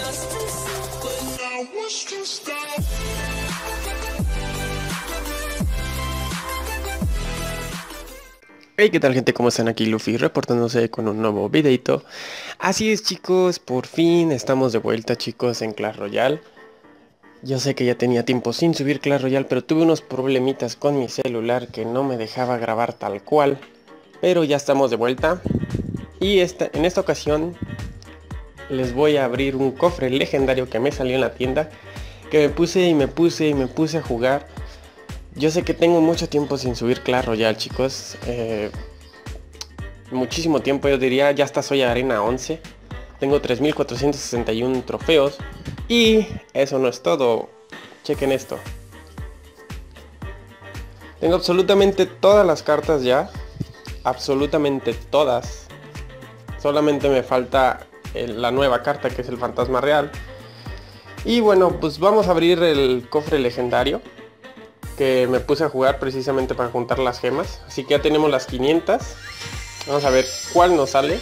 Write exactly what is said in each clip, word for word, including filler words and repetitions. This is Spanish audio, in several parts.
Hey, ¿qué tal, gente? ¿Cómo están? Aquí Luffy reportándose con un nuevo videito. Así es, chicos, por fin estamos de vuelta, chicos, en Clash Royale. Yo sé que ya tenía tiempo sin subir Clash Royale, pero tuve unos problemitas con mi celular que no me dejaba grabar tal cual. Pero ya estamos de vuelta. Y esta, en esta ocasión les voy a abrir un cofre legendario que me salió en la tienda, que me puse y me puse y me puse a jugar. Yo sé que tengo mucho tiempo sin subir Clash Royale, chicos. Eh, muchísimo tiempo, yo diría. Ya hasta soy arena once. Tengo tres mil cuatrocientos sesenta y uno trofeos. Y eso no es todo. Chequen esto. Tengo absolutamente todas las cartas ya. Absolutamente todas. Solamente me falta el, la nueva carta, que es el fantasma real. Y bueno, pues vamos a abrir el cofre legendario, que me puse a jugar precisamente para juntar las gemas. Así que ya tenemos las quinientas. Vamos a ver cuál nos sale.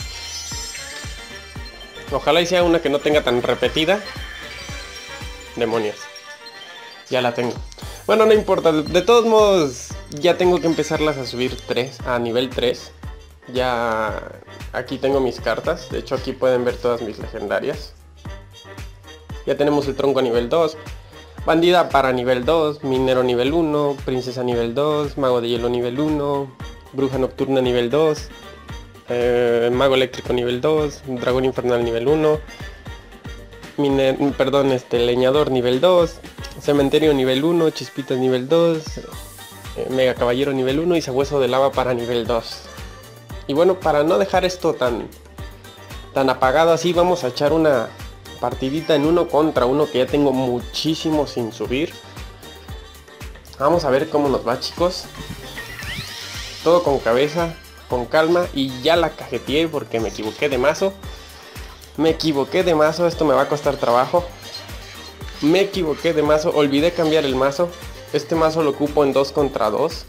Ojalá y sea una que no tenga tan repetida. Demonios, ya la tengo. Bueno, no importa, de todos modos ya tengo que empezarlas a subir tres, a nivel tres. Ya aquí tengo mis cartas. De hecho, aquí pueden ver todas mis legendarias. Ya tenemos el tronco a nivel dos, bandida para nivel dos, minero nivel uno, princesa nivel dos, mago de hielo nivel uno, bruja nocturna nivel dos, eh, mago eléctrico nivel dos, dragón infernal nivel uno, miner, perdón, este, leñador nivel dos, cementerio nivel uno, chispitas nivel dos, eh, mega caballero nivel uno y sabueso de lava para nivel dos. Y bueno, para no dejar esto tan, tan apagado así, vamos a echar una partidita en uno contra uno, que ya tengo muchísimo sin subir. Vamos a ver cómo nos va, chicos. Todo con cabeza, con calma. Y ya la cajeteé porque me equivoqué de mazo. Me equivoqué de mazo, esto me va a costar trabajo. Me equivoqué de mazo, olvidé cambiar el mazo. Este mazo lo ocupo en dos contra dos.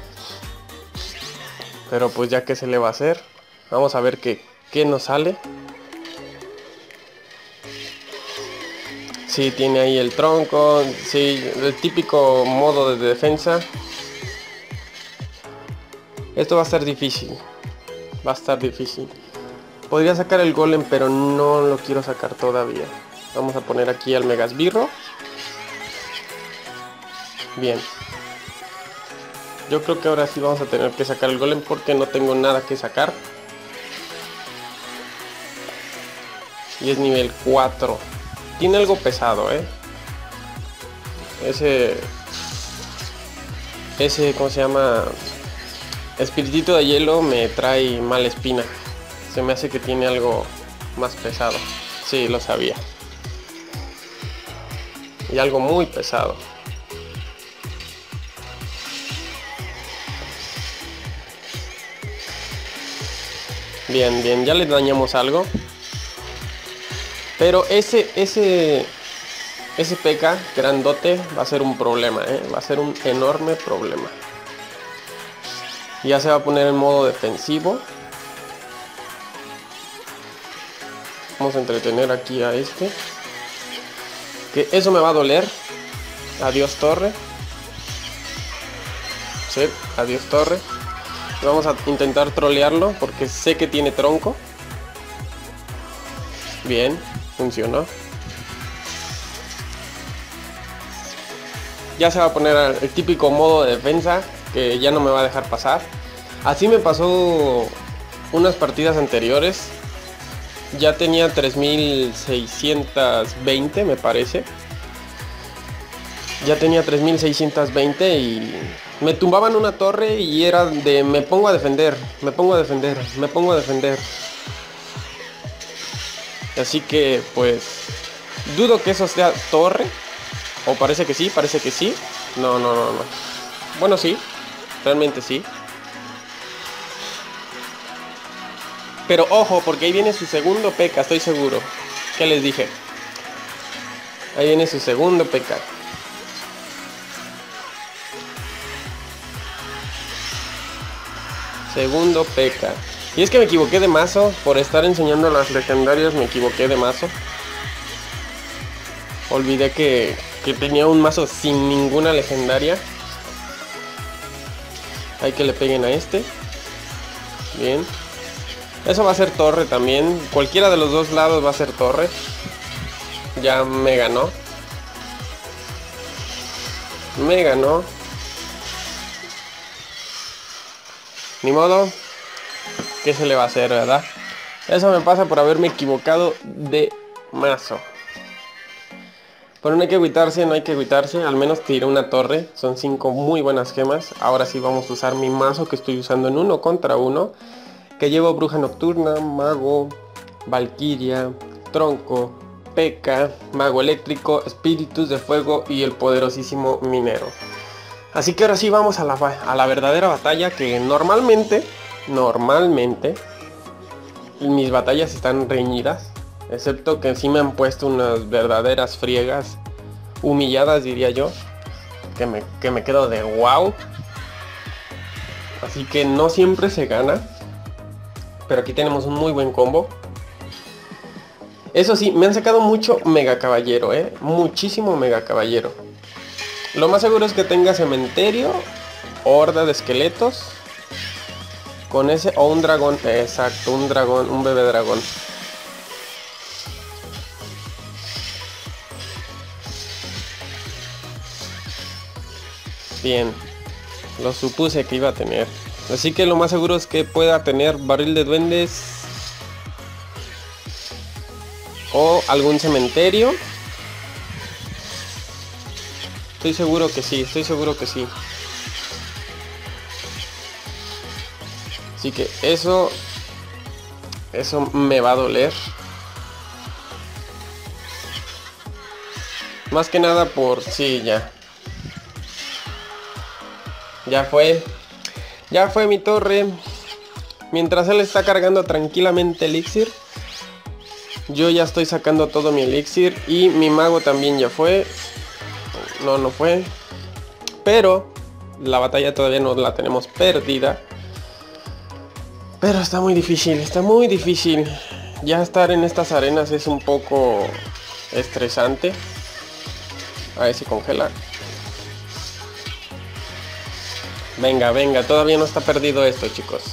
Pero pues ya que se le va a hacer. Vamos a ver qué, qué nos sale. Sí, tiene ahí el tronco, sí, el típico modo de defensa. Esto va a estar difícil, va a estar difícil. Podría sacar el golem, pero no lo quiero sacar todavía. Vamos a poner aquí al megasbirro. Bien. Yo creo que ahora sí vamos a tener que sacar el golem porque no tengo nada que sacar. Y es nivel cuatro. Tiene algo pesado, eh. Ese... Ese, ¿cómo se llama? Espiritito de hielo me trae mala espina. Se me hace que tiene algo más pesado. Sí, lo sabía. Y algo muy pesado. Bien, bien, ya le dañamos algo. Pero ese, ese, ese P K grandote va a ser un problema, ¿eh? Va a ser un enorme problema. Ya se va a poner en modo defensivo. Vamos a entretener aquí a este. Que eso me va a doler. Adiós torre. Sí, adiós torre. Vamos a intentar trolearlo porque sé que tiene tronco. Bien, funcionó. Ya se va a poner el típico modo de defensa, que ya no me va a dejar pasar. Así me pasó unas partidas anteriores. Ya tenía tres mil seiscientos veinte, me parece. Ya tenía tres mil seiscientos veinte y me tumbaban una torre y era de me pongo a defender, me pongo a defender, me pongo a defender. Así que pues dudo que eso sea torre. O parece que sí, parece que sí. No, no, no, no. Bueno, sí, realmente sí. Pero ojo, porque ahí viene su segundo P K, estoy seguro. ¿Qué les dije? Ahí viene su segundo P K. Segundo P K. Y es que me equivoqué de mazo. Por estar enseñando las legendarias me equivoqué de mazo. Olvidé que, que tenía un mazo sin ninguna legendaria. Hay que le peguen a este. Bien. Eso va a ser torre también. Cualquiera de los dos lados va a ser torre. Ya me ganó. Me ganó. Ni modo. ¿Qué se le va a hacer, verdad? Eso me pasa por haberme equivocado de mazo. Pero no hay que agüitarse, no hay que agüitarse. Al menos tiré una torre. Son cinco muy buenas gemas. Ahora sí vamos a usar mi mazo que estoy usando en uno contra uno. Que llevo Bruja Nocturna, Mago, Valquiria, Tronco, P.E.K.K.A, Mago Eléctrico, Espíritus de Fuego y el poderosísimo Minero. Así que ahora sí vamos a la, a la verdadera batalla, que normalmente, normalmente, mis batallas están reñidas. Excepto que sí me han puesto unas verdaderas friegas, humilladas diría yo, que me, que me quedo de wow. Así que no siempre se gana. Pero aquí tenemos un muy buen combo. Eso sí, me han sacado mucho Mega Caballero, eh. Muchísimo Mega Caballero. Lo más seguro es que tenga cementerio, horda de esqueletos. Con ese, o un dragón, exacto, un dragón, un bebé dragón. Bien, lo supuse que iba a tener. Así que lo más seguro es que pueda tener barril de duendes. O algún cementerio. Estoy seguro que sí, estoy seguro que sí. Así que eso... Eso me va a doler. Más que nada por... Sí, ya. Ya fue. Ya fue mi torre. Mientras él está cargando tranquilamente elixir, yo ya estoy sacando todo mi elixir. Y mi mago también ya fue. No, no fue. Pero la batalla todavía no la tenemos perdida. Pero está muy difícil, está muy difícil. Ya estar en estas arenas es un poco estresante. A ver si congela. Venga, venga, todavía no está perdido esto, chicos.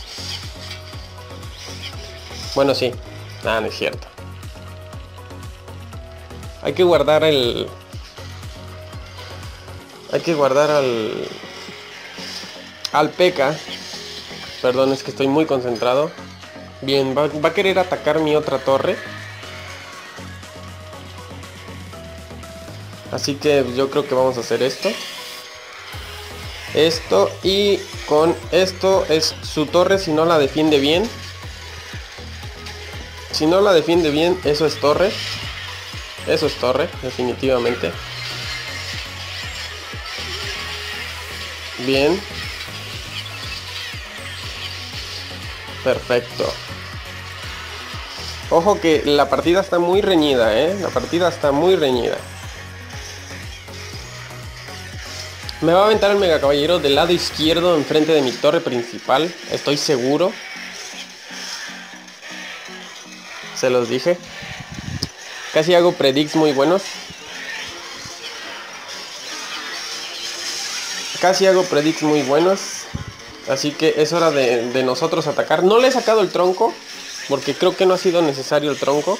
Bueno, sí. Nada, no es cierto. Hay que guardar el... Hay que guardar al... Al P E K K A. Perdón, es que estoy muy concentrado. Bien, va, va a querer atacar mi otra torre. Así que yo creo que vamos a hacer esto. Esto y con esto es su torre si no la defiende bien. Si no la defiende bien, eso es torre. Eso es torre, definitivamente. Bien. Perfecto. Ojo que la partida está muy reñida, ¿eh? La partida está muy reñida. Me va a aventar el Mega Caballero del lado izquierdo enfrente de mi torre principal. Estoy seguro. Se los dije. Casi hago predicts muy buenos. Casi hago predicts muy buenos. Así que es hora de, de nosotros atacar. No le he sacado el tronco, porque creo que no ha sido necesario el tronco.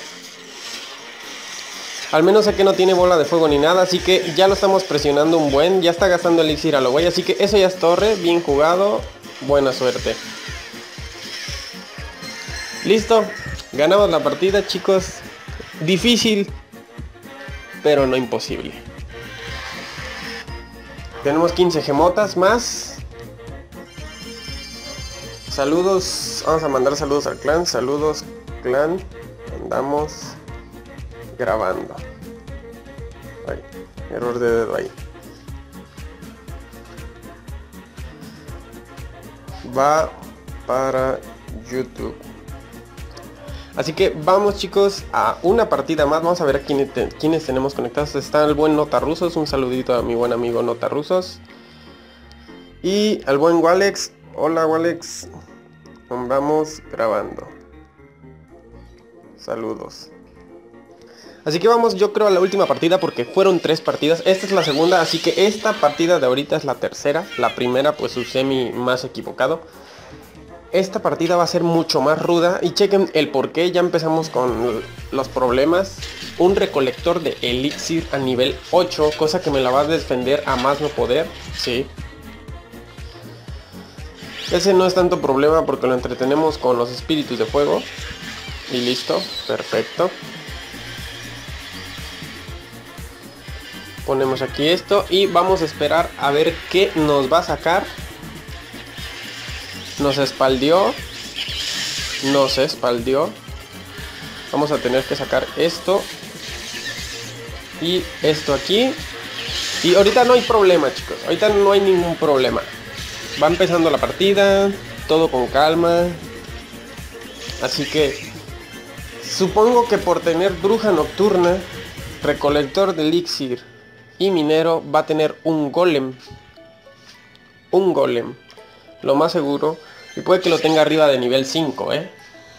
Al menos sé que no tiene bola de fuego ni nada, así que ya lo estamos presionando un buen. Ya está gastando elixir a lo güey, así que eso ya es torre. Bien jugado, buena suerte. Listo, ganamos la partida, chicos. Difícil, pero no imposible. Tenemos quince gemotas más. Saludos, vamos a mandar saludos al clan. Saludos, clan. Andamos grabando. Ay, error de dedo ahí. Va para YouTube. Así que vamos, chicos, a una partida más. Vamos a ver a quiénes, te, quiénes tenemos conectados. Está el buen Notarrusos. Un saludito a mi buen amigo Notarrusos. Y al buen Walex. Hola, Walex. Vamos grabando. Saludos. Así que vamos, yo creo, a la última partida, porque fueron tres partidas. Esta es la segunda, así que esta partida de ahorita es la tercera. La primera pues usé mi más equivocado. Esta partida va a ser mucho más ruda. Y chequen el por qué. Ya empezamos con los problemas. Un recolector de elixir a nivel ocho, cosa que me la va a defender a más no poder. Sí. Ese no es tanto problema porque lo entretenemos con los espíritus de fuego. Y listo, perfecto. Ponemos aquí esto y vamos a esperar a ver qué nos va a sacar. Nos espaldió. Nos espaldió. Vamos a tener que sacar esto. Y esto aquí. Y ahorita no hay problema, chicos. Ahorita no hay ningún problema. Va empezando la partida. Todo con calma. Así que supongo que por tener bruja nocturna, recolector de elixir y minero, va a tener un golem. Un golem. Lo más seguro. Y puede que lo tenga arriba de nivel cinco, ¿eh?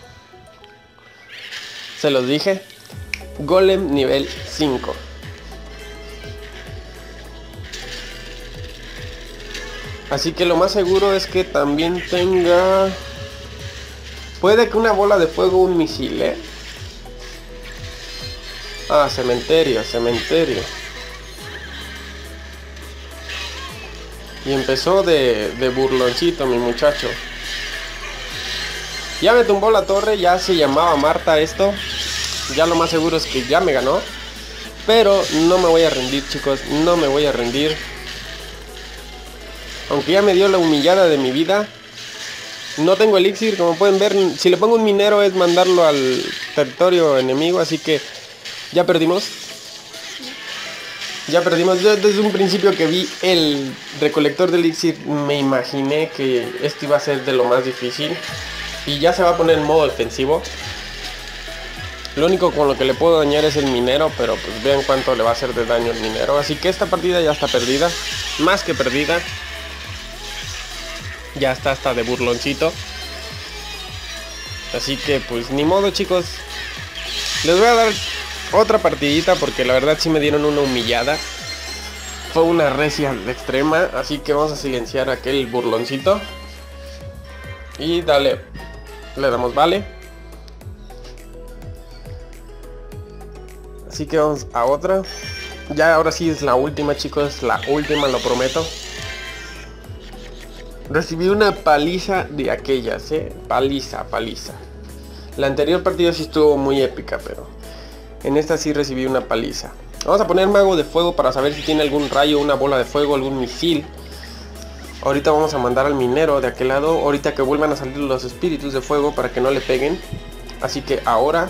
Se los dije. Golem nivel cinco. Así que lo más seguro es que también tenga... Puede que una bola de fuego, un misil, ¿eh? Ah, cementerio, cementerio. Y empezó de, de burloncito mi muchacho. Ya me tumbó la torre, ya se llamaba Marta esto. Ya lo más seguro es que ya me ganó. Pero no me voy a rendir, chicos, no me voy a rendir. Aunque ya me dio la humillada de mi vida. No tengo elixir, como pueden ver. Si le pongo un minero es mandarlo al territorio enemigo, así que ya perdimos. Ya perdimos. Yo desde un principio que vi el recolector de elixir me imaginé que esto iba a ser de lo más difícil. Y ya se va a poner en modo defensivo. Lo único con lo que le puedo dañar es el minero, pero pues vean cuánto le va a hacer de daño el minero. Así que esta partida ya está perdida. Más que perdida. Ya está hasta de burloncito. Así que pues ni modo, chicos. Les voy a dar otra partidita porque la verdad sí me dieron una humillada. Fue una recia extrema. Así que vamos a silenciar a aquel burloncito. Y dale. Le damos vale. Así que vamos a otra. Ya ahora sí es la última, chicos. La última, lo prometo. Recibí una paliza de aquellas, eh. Paliza, paliza. La anterior partida sí estuvo muy épica, pero en esta sí recibí una paliza. Vamos a poner mago de fuego para saber si tiene algún rayo, una bola de fuego, algún misil. Ahorita vamos a mandar al minero de aquel lado. Ahorita que vuelvan a salir los espíritus de fuego para que no le peguen. Así que ahora...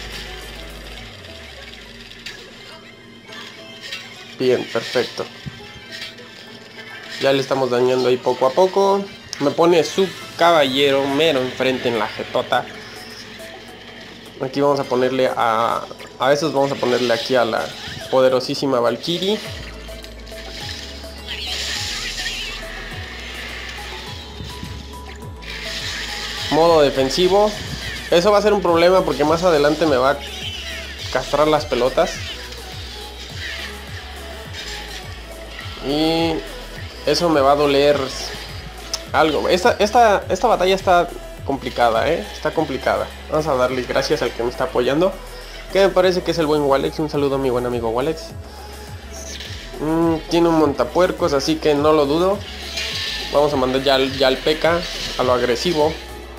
Bien, perfecto. Ya le estamos dañando ahí poco a poco. Me pone su caballero mero enfrente en la jetota. Aquí vamos a ponerle a... A esos vamos a ponerle aquí a la poderosísima Valkyrie. Modo defensivo. Eso va a ser un problema porque más adelante me va a castrar las pelotas. Y eso me va a doler algo. Esta, esta, esta batalla está complicada, ¿eh? Está complicada. Vamos a darle gracias al que me está apoyando. Que me parece que es el buen Walex. Un saludo a mi buen amigo Walex. Mm, tiene un montapuercos, así que no lo dudo. Vamos a mandar ya, ya al P K, a lo agresivo.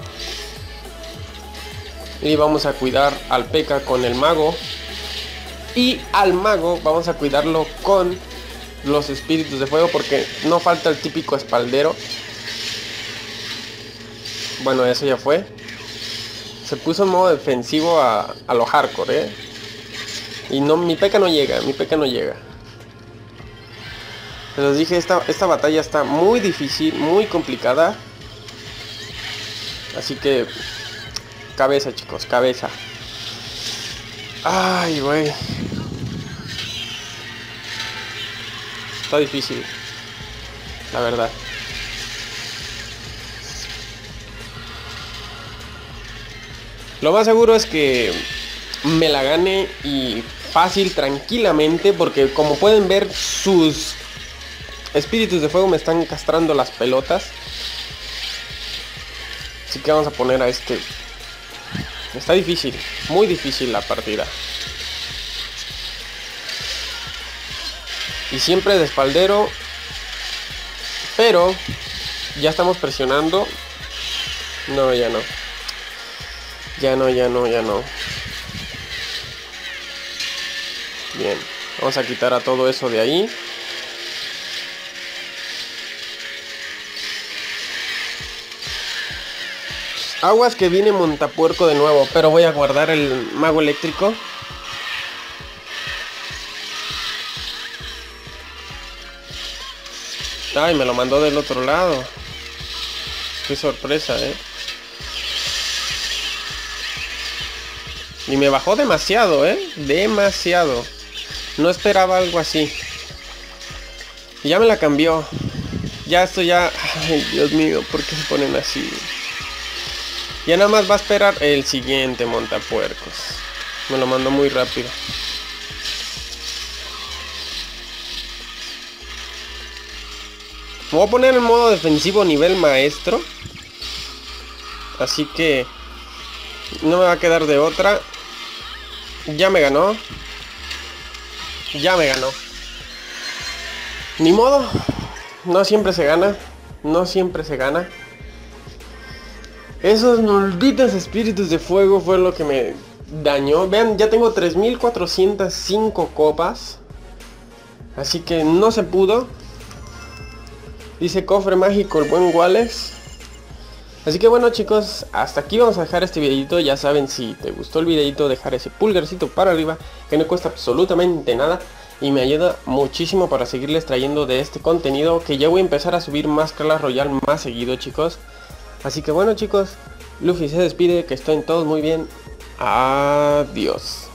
Y vamos a cuidar al P K con el mago. Y al mago vamos a cuidarlo con los espíritus de fuego, porque no falta el típico espaldero. Bueno, eso ya fue. Se puso en modo defensivo a, a lo hardcore, ¿eh? Y no, mi P K no llega, mi P K no llega. Les dije, esta, esta batalla está muy difícil, muy complicada. Así que... cabeza, chicos, cabeza. Ay, güey. Está difícil, la verdad. Lo más seguro es que me la gane y fácil, tranquilamente, porque como pueden ver, sus espíritus de fuego me están castrando las pelotas. Así que vamos a poner a este. Está difícil, muy difícil la partida. Y siempre de espaldero. Pero ya estamos presionando. No, ya no. Ya no, ya no, ya no. Bien, vamos a quitar a todo eso de ahí. Aguas que viene montapuerco de nuevo, pero voy a guardar el mago eléctrico. Ay, me lo mandó del otro lado. Qué sorpresa, eh. Y me bajó demasiado, eh. Demasiado. No esperaba algo así. Y ya me la cambió. Ya esto ya... Ay, Dios mío, ¿por qué se ponen así? Ya nada más va a esperar el siguiente montapuercos. Me lo mandó muy rápido. Me voy a poner en modo defensivo nivel maestro. Así que no me va a quedar de otra. Ya me ganó. Ya me ganó. Ni modo. No siempre se gana. No siempre se gana. Esos malditos espíritus de fuego fue lo que me dañó. Vean, ya tengo tres mil cuatrocientas cinco copas. Así que no se pudo. Dice cofre mágico el buen Wallace. Así que bueno, chicos, hasta aquí vamos a dejar este videito. Ya saben, si te gustó el videito, dejar ese pulgarcito para arriba, que no cuesta absolutamente nada y me ayuda muchísimo para seguirles trayendo de este contenido, que ya voy a empezar a subir más Clash Royale más seguido, chicos. Así que bueno, chicos, Luffy se despide, que estén todos muy bien. Adiós.